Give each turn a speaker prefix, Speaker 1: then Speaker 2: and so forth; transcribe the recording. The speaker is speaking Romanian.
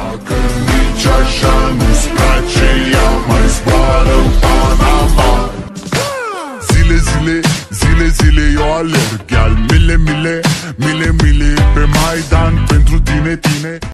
Speaker 1: Dacă nici așa nu-ți place, ia mai zboară în Panama. Zile, zile, zile, zile eu alerg, iar mile, mile, mile, mile pe Maidan pentru tine, tine.